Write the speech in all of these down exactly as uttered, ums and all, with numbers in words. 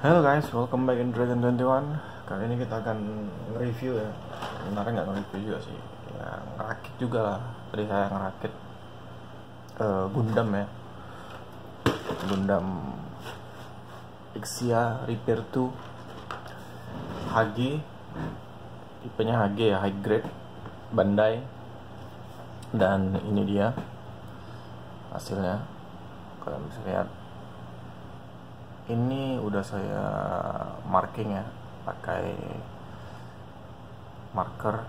Halo guys, welcome back in Dragon dua puluh satu. Kali ini kita akan nge-review ya. Sebenarnya nggak nge-review juga sih, ya ngerakit juga lah. Tadi saya ngerakit uh, Gundam ya, Gundam Ixia Repair dua H G, tipenya H G ya, high grade Bandai. Dan ini dia hasilnya, kalian bisa lihat. Ini udah saya marking ya, pakai marker.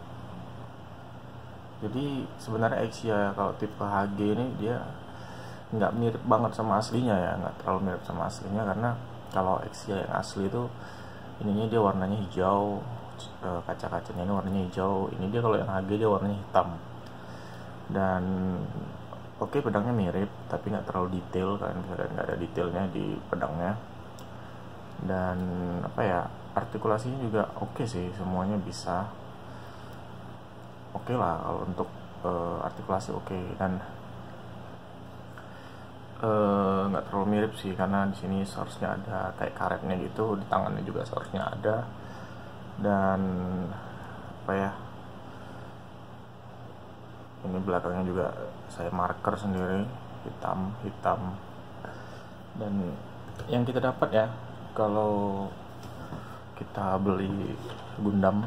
Jadi sebenarnya Ixia kalau tipe H G ini dia nggak mirip banget sama aslinya ya, nggak terlalu mirip sama aslinya, karena kalau Ixia yang asli itu ininya dia warnanya hijau, kaca-kacanya ini warnanya hijau. Ini dia kalau yang H G dia warnanya hitam. Dan oke, pedangnya mirip, tapi nggak terlalu detail, kalian bisa lihat nggak ada detailnya di pedangnya. Dan apa ya, artikulasinya juga oke sih, semuanya bisa oke lah kalau untuk uh, artikulasi oke. Dan uh, nggak terlalu mirip sih, karena di sini seharusnya ada kayak karetnya gitu, di tangannya juga seharusnya ada. Dan apa ya, ini belakangnya juga saya marker sendiri, hitam hitam. Dan yang kita dapat ya, kalau kita beli Gundam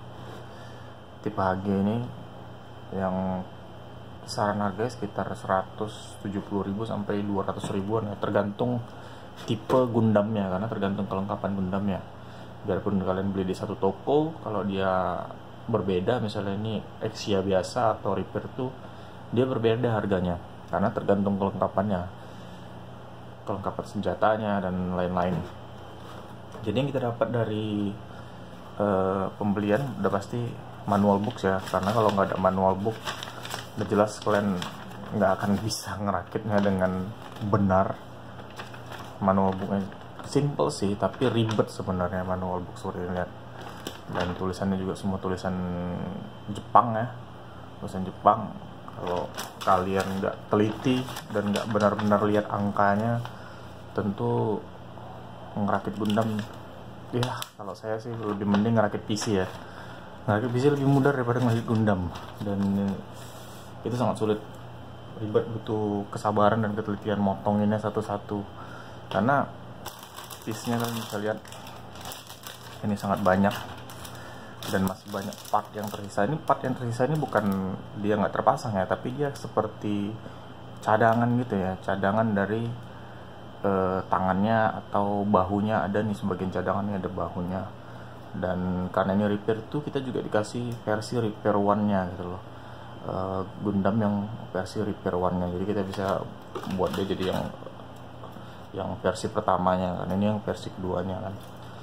tipe H G ini, yang kisaran harganya sekitar seratus tujuh puluh ribu sampai dua ratus ribuan ya, tergantung tipe Gundamnya, karena tergantung kelengkapan Gundamnya. Biarpun kalian beli di satu toko, kalau dia berbeda, misalnya ini Ixia biasa atau Repair tuh dia berbeda harganya, karena tergantung kelengkapannya, kelengkapan senjatanya dan lain-lain. Jadi yang kita dapat dari uh, pembelian udah pasti manual book ya, karena kalau nggak ada manual book udah jelas kalian nggak akan bisa ngerakitnya dengan benar. Manual booknya simple sih, tapi ribet sebenarnya manual book, seperti ini lihat. Dan tulisannya juga semua tulisan Jepang ya, tulisan Jepang. Kalau kalian nggak teliti dan nggak benar-benar lihat angkanya, tentu ngerakit Gundam ya, kalau saya sih lebih mending ngerakit P C ya. Ngerakit P C lebih mudah daripada ngerakit Gundam, dan itu sangat sulit, ribet, butuh kesabaran dan ketelitian motonginnya satu-satu. Karena piece-nya kan bisa lihat ini sangat banyak, dan masih banyak part yang tersisa. Ini part yang tersisa ini bukan dia nggak terpasang ya, tapi dia seperti cadangan gitu ya, cadangan dari eh, tangannya atau bahunya ada nih, sebagian cadangannya ada bahunya. Dan karena ini repair tuh, kita juga dikasih versi repair one-nya gitu loh, eh, Gundam yang versi repair one-nya. Jadi kita bisa buat dia jadi yang yang versi pertamanya kan, ini yang versi keduanya kan.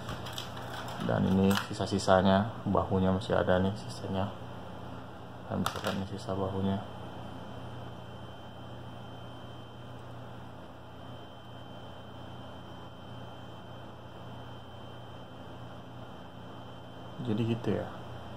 Dan ini sisa-sisanya, bahunya masih ada nih sisanya, dan bisa lihat nih sisa bahunya. Jadi gitu ya.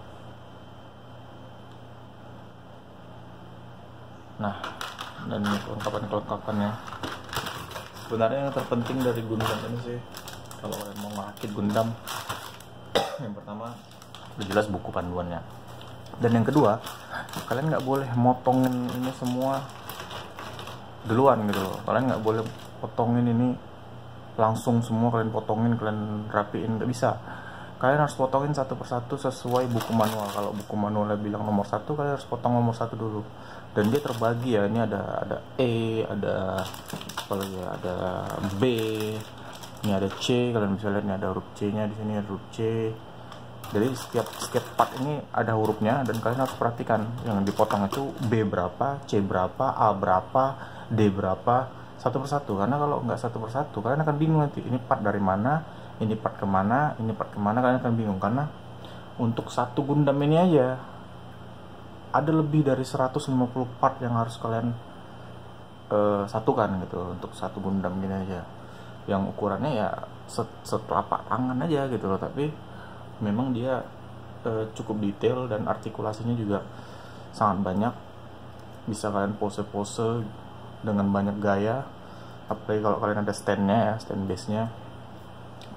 Nah, dan kelengkapan-kelengkapannya sebenarnya yang terpenting dari Gundam ini sih, kalau kalian mau ngerakit Gundam, yang pertama udah jelas buku panduannya, dan yang kedua kalian nggak boleh motongin ini semua duluan gitu loh. Kalian nggak boleh potongin ini langsung semua, kalian potongin, kalian rapiin, nggak bisa. Kalian harus potongin satu persatu sesuai buku manual. Kalau buku manualnya bilang nomor satu, kalian harus potong nomor satu dulu. Dan dia terbagi ya, ini ada ada E, ada apa lagi ya, ada B, ini ada C, kalian bisa lihat ini ada huruf C-nya, di sini ada huruf C. Jadi setiap setiap part ini ada hurufnya, dan kalian harus perhatikan yang dipotong itu B berapa, C berapa, A berapa, D berapa, satu persatu. Karena kalau nggak satu persatu, kalian akan bingung nanti ini part dari mana, ini part kemana, ini part kemana, kalian akan bingung. Karena untuk satu Gundam ini aja ada lebih dari seratus lima puluh part yang harus kalian uh, satukan gitu, untuk satu Gundam gini aja, yang ukurannya ya set, setelapak tangan aja gitu loh. Tapi memang dia uh, cukup detail, dan artikulasinya juga sangat banyak. Bisa kalian pose-pose dengan banyak gaya, apalagi kalau kalian ada standnya ya, stand base nya,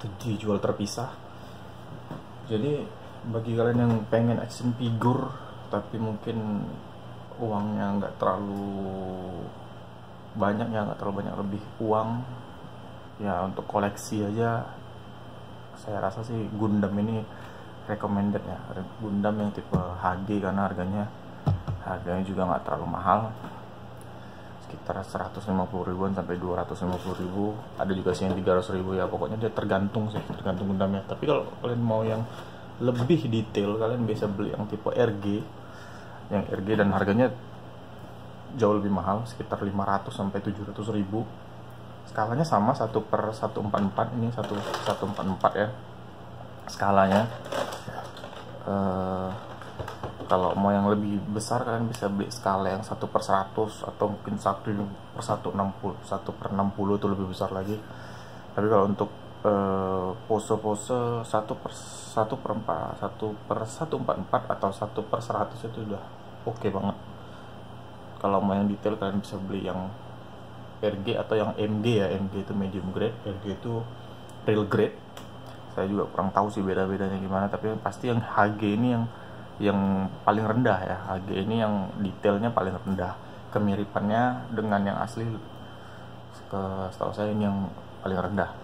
atau dijual terpisah. Jadi bagi kalian yang pengen action figure tapi mungkin uangnya nggak terlalu banyak ya, nggak terlalu banyak lebih uang ya, untuk koleksi aja saya rasa sih Gundam ini recommended ya. Gundam yang tipe H G karena harganya harganya juga nggak terlalu mahal, sekitar seratus lima puluh ribuan sampai dua ratus lima puluh ribu. Ada juga sih yang tiga ratus ribu ya, pokoknya dia tergantung sih, tergantung Gundamnya. Tapi kalau kalian mau yang lebih detail, kalian bisa beli yang tipe R G, yang R G dan harganya jauh lebih mahal, sekitar lima ratus sampai tujuh ratus ribu. Skalanya sama satu per seratus empat puluh empat, ini satu seratus empat puluh empat ya skalanya. Uh, kalau mau yang lebih besar kalian bisa beli skala yang satu per seratus atau mungkin satu per seratus enam puluh, satu per enam puluh itu lebih besar lagi. Tapi kalau untuk uh, pose-pose satu per satu per empat, satu per seratus empat puluh empat atau satu per seratus itu udah oke okay banget. Kalau mau yang detail kalian bisa beli yang R G atau yang M G ya. M G itu medium grade, R G itu real grade. Saya juga kurang tahu sih beda-bedanya gimana, tapi pasti yang H G ini yang yang paling rendah ya. H G ini yang detailnya paling rendah. Kemiripannya dengan yang asli ke setahu saya ini yang paling rendah.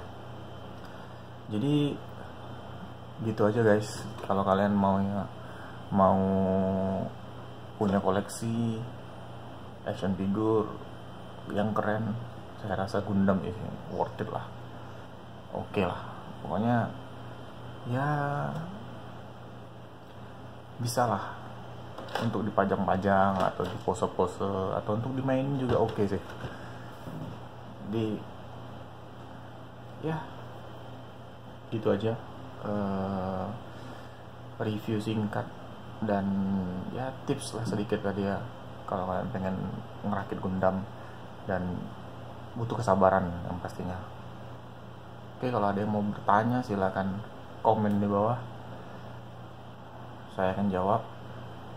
Jadi gitu aja guys. Kalau kalian mau ya, mau punya koleksi action figure yang keren, saya rasa Gundam ini worth it lah. Oke okay lah, pokoknya ya bisa lah untuk dipajang-pajang atau di pose-pose atau untuk dimainin juga oke okay sih. Di ya gitu aja uh, review singkat dan ya tips lah sedikit tadi ya, kalau kalian pengen ngerakit Gundam dan butuh kesabaran yang pastinya. Oke, kalau ada yang mau bertanya silakan komen di bawah, saya akan jawab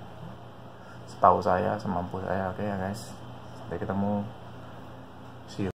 setahu saya, semampu saya. Oke ya guys, sampai ketemu, see you.